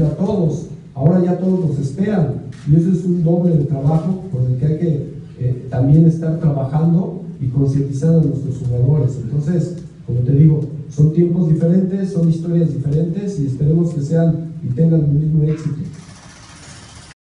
a todos. Ahora ya todos nos esperan y eso es un doble de trabajo con el que hay que también estar trabajando y concientizando a nuestros jugadores. Entonces, como te digo, son tiempos diferentes, son historias diferentes y esperemos que sean y tengan el mismo éxito.